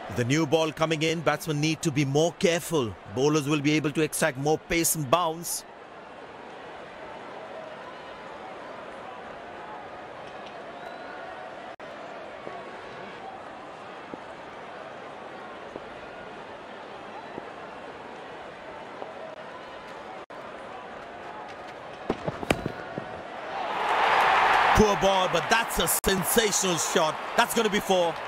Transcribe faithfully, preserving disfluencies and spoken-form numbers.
The new ball coming in, batsmen need to be more careful. Bowlers will be able to extract more pace and bounce. Poor ball, but that's a sensational shot. That's going to be four.